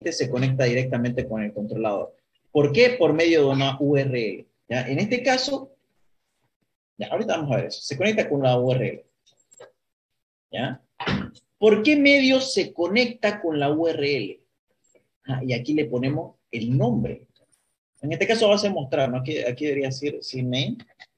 este se conecta directamente con el controlador. ¿Por qué? Por medio de una URL. ¿Ya? En este caso, ya, ahorita vamos a ver eso. Se conecta con la URL. ¿Ya? ¿Por qué medio se conecta con la URL? Y aquí le ponemos el nombre. En este caso va a ser mostrar, ¿no? Aquí debería decir CNAME.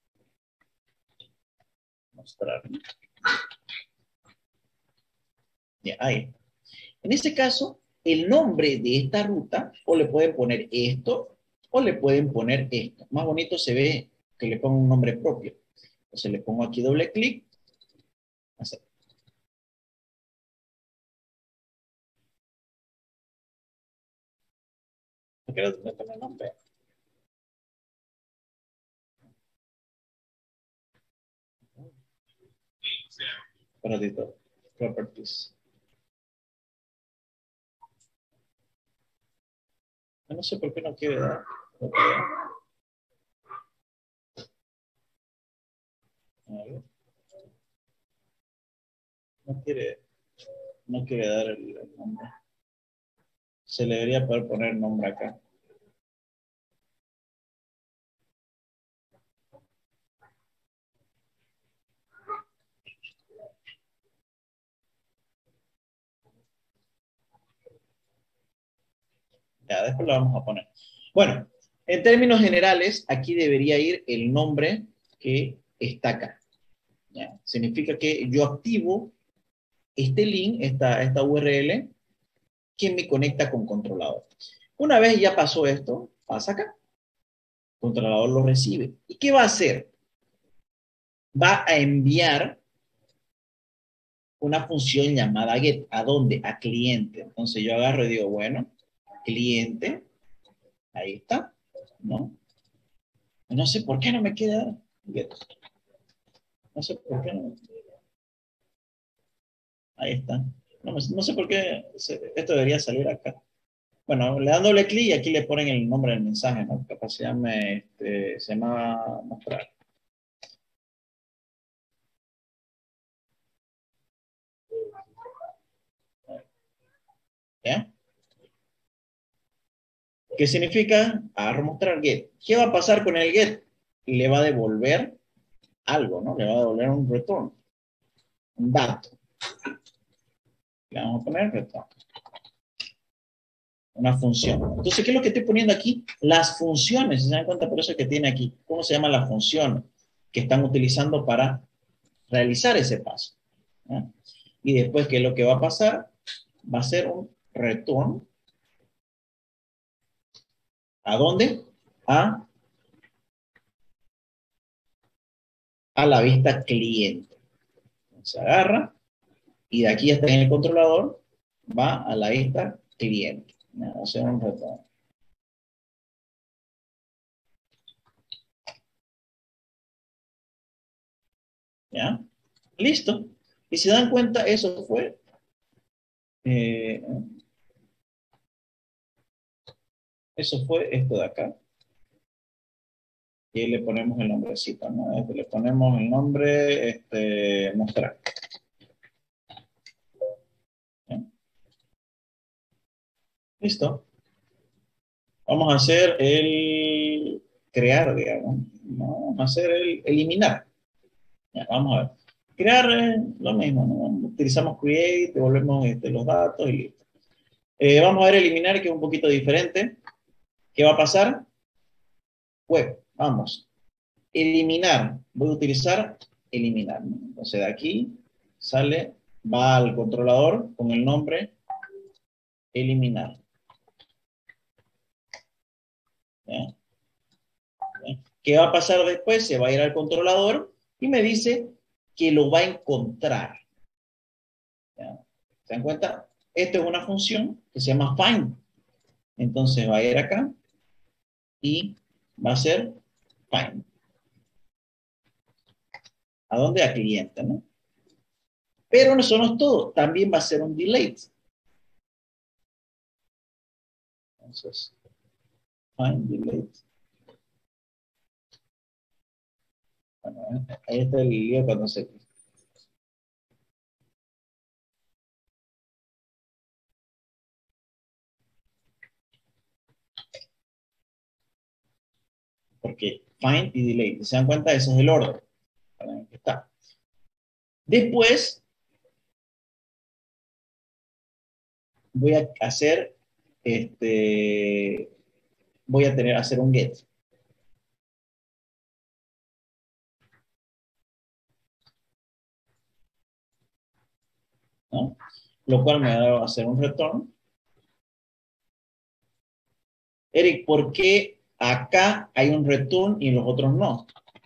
Mostrar. Ya, ahí. En este caso, el nombre de esta ruta, o le pueden poner esto, o le pueden poner esto. Más bonito se ve que le ponga un nombre propio. Entonces le pongo aquí doble clic. Así. ¿No quiero poner el nombre? Espérate, properties. No sé por qué no quiere dar. A ver. No quiere, no quiere dar el nombre. Se le debería poder poner nombre acá. Ya, después lo vamos a poner. Bueno, en términos generales, aquí debería ir el nombre que está acá. ¿Ya? Significa que yo activo este link, esta URL, que me conecta con controlador. Una vez ya pasó esto, pasa acá. El controlador lo recibe. ¿Y qué va a hacer? Va a enviar una función llamada get. ¿A dónde? A cliente. Entonces yo agarro y digo, bueno, cliente, ahí está, ¿no? No sé por qué no me queda get. No sé por qué no. Ahí está. No sé por qué esto debería salir acá. Bueno, le dan doble clic y aquí le ponen el nombre del mensaje, ¿no? Capaz se llama mostrar. ¿Ya? ¿Qué significa? Agarro mostrar get. ¿Qué va a pasar con el get? Le va a devolver algo, ¿no? Le va a devolver un return, un dato. Le vamos a poner return. Una función. Entonces, ¿qué es lo que estoy poniendo aquí? Las funciones. ¿Se dan cuenta por eso que tiene aquí? ¿Cómo se llama la función que están utilizando para realizar ese paso? ¿Ya? Y después, ¿qué es lo que va a pasar? Va a ser un return. ¿A dónde? A, a la vista cliente. Se agarra y de aquí hasta en el controlador va a la vista cliente. ¿Ya? O sea, un return. ¿Ya? Listo. Y se dan cuenta, eh, eso fue esto de acá. Y ahí le ponemos el nombrecito, ¿no? Le ponemos el nombre, mostrar. ¿Ya? Listo. Vamos a hacer el crear, digamos. ¿No? Vamos a hacer el eliminar. Ya, vamos a ver. Crear lo mismo, ¿no? Utilizamos create, devolvemos los datos y listo. Vamos a ver eliminar, que es un poquito diferente. ¿Qué va a pasar? Web, vamos. Eliminar. Voy a utilizar eliminar, ¿no? Entonces de aquí sale, va al controlador con el nombre eliminar. ¿Ya? ¿Ya? ¿Qué va a pasar después? Se va a ir al controlador y me dice que lo va a encontrar. ¿Ya? ¿Se dan cuenta? Esto es una función que se llama find. Entonces va a ir acá y va a ser find. ¿A dónde? A cliente, ¿no? Pero eso no es todo. También va a ser un delete. Entonces, find delete. Bueno, ahí está el lío cuando se... porque find y delete. ¿Se dan cuenta? Ese es el orden. Ahí está. Después voy a hacer, voy a hacer un get. ¿No? Lo cual me va a hacer un return. Eric, ¿por qué acá hay un return y los otros no?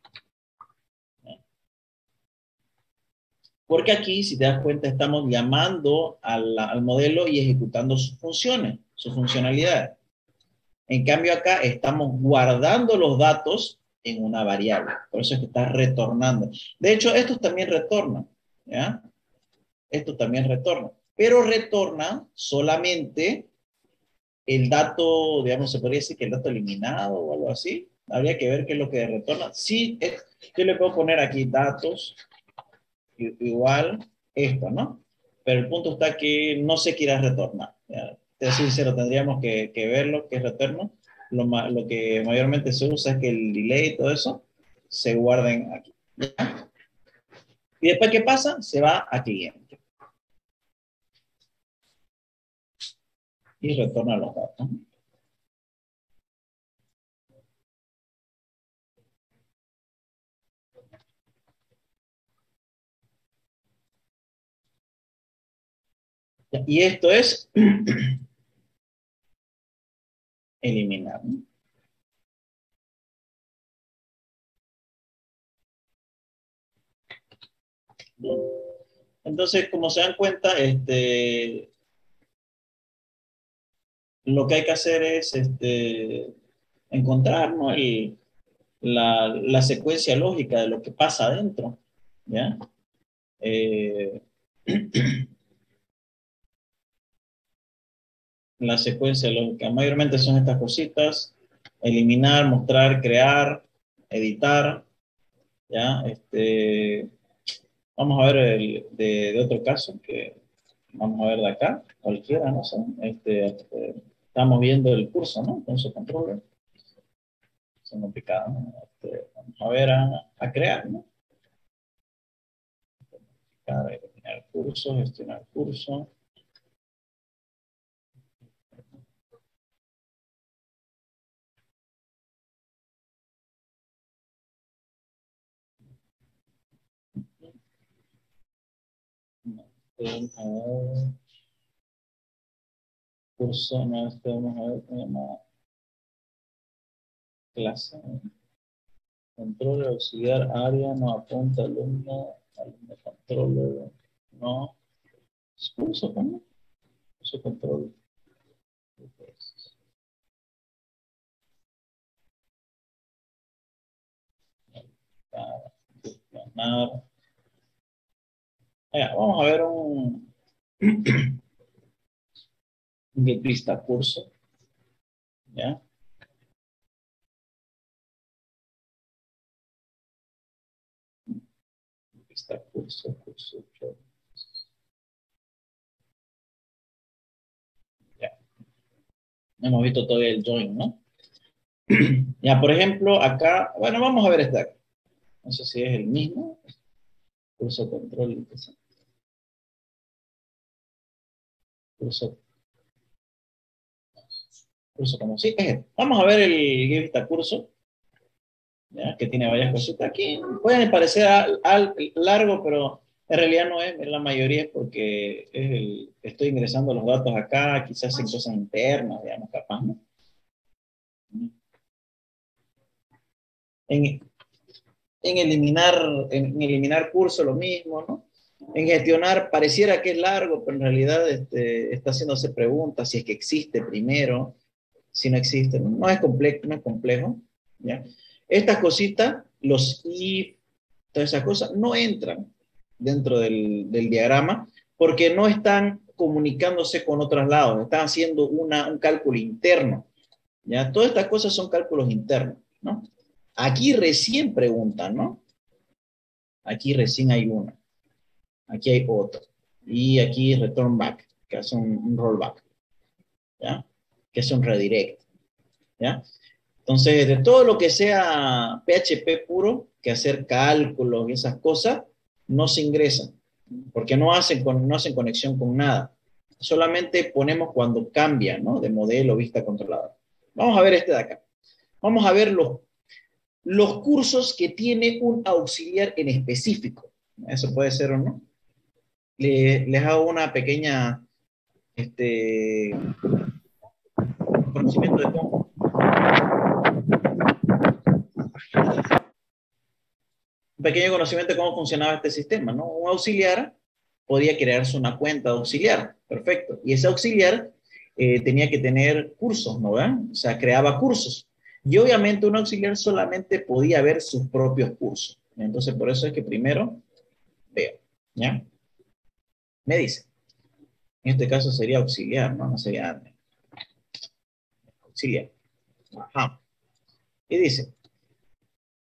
Porque aquí, si te das cuenta, estamos llamando al modelo y ejecutando sus funciones, sus funcionalidades. En cambio, acá estamos guardando los datos en una variable. Por eso es que está retornando. De hecho, estos también retornan. ¿Ya? Esto también retorna. Pero retorna solamente el dato, digamos, se podría decir que el dato eliminado o algo así. Habría que ver qué es lo que retorna. Sí, yo le puedo poner aquí datos igual esto, ¿no? Pero el punto está que no se quiera retornar. ¿Ya? Te soy sincero, tendríamos que ver lo que es retorno. Lo que mayormente se usa es que el delay y todo eso se guarden aquí. ¿Ya? Y después, ¿qué pasa? Se va a cliente. Y retorna los datos. Y esto es eliminar. ¿No? Entonces, como se dan cuenta, lo que hay que hacer es encontrar, ¿no? La secuencia lógica de lo que pasa adentro. ¿Ya? Eh, la secuencia lógica. Mayormente son estas cositas: eliminar, mostrar, crear, editar. ¿Ya? Vamos a ver de otro caso que vamos a ver de acá, cualquiera, no sé. Estamos viendo el curso, ¿no? Con su control. Es complicado, ¿no? Vamos a ver a crear, ¿no? Eliminar el curso, gestionar el curso. A ver, curso, no, vamos a ver, se llama clase, ¿no? Control auxiliar, área, no apunta, alumno control, no, curso, ¿no? Curso control. Gestionar. Vamos a ver un vista curso, ¿ya? Vista curso, curso, ya. No hemos visto todavía el join, ¿no? Ya, por ejemplo, acá, bueno, vamos a ver este acá. No sé si es el mismo. Curso control, curso, curso como sí, es este. Vamos a ver el vista curso, ¿ya? Que tiene varias cositas aquí. Pueden parecer largo, pero en realidad no es. La mayoría es porque estoy ingresando los datos acá, quizás en cosas internas, digamos, capaz, ¿no? En, en eliminar curso lo mismo, ¿no? En gestionar pareciera que es largo, pero en realidad está haciéndose preguntas si es que existe primero, si no existe. No es complejo, no es complejo, ¿ya? Estas cositas, los if, todas esas cosas, no entran dentro del diagrama porque no están comunicándose con otros lados, están haciendo un cálculo interno, ¿ya? Todas estas cosas son cálculos internos, ¿no? Aquí recién preguntan, ¿no? Aquí recién hay una, aquí hay otra, y aquí return back, que hace un rollback, ¿ya? Que es un redirect, ¿ya? Entonces, de todo lo que sea PHP puro, que hacer cálculos y esas cosas, no se ingresa, porque no hacen conexión con nada. Solamente ponemos cuando cambia, ¿no? De modelo, vista controlada. Vamos a ver este de acá. Vamos a ver los cursos que tiene un auxiliar en específico. Eso puede ser o no. Les hago una pequeña conocimiento de cómo, un pequeño conocimiento de cómo funcionaba este sistema, ¿no? Un auxiliar podía crearse una cuenta de auxiliar, perfecto. Y ese auxiliar tenía que tener cursos, ¿no ven? O sea, creaba cursos. Y obviamente un auxiliar solamente podía ver sus propios cursos. Entonces, por eso es que primero veo, ¿ya? Me dice, en este caso sería auxiliar, ¿no? No sería admin. Auxiliar. Ajá. Y dice,